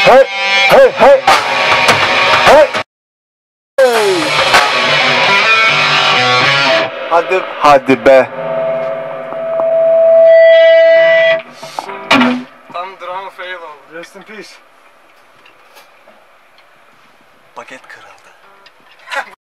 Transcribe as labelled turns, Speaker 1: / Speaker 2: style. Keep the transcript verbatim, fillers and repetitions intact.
Speaker 1: hey, hey, hey, hey. Hadi, hadi be.
Speaker 2: Tam drama fail oldu.
Speaker 3: Rest in peace.
Speaker 1: Paket kırıldı.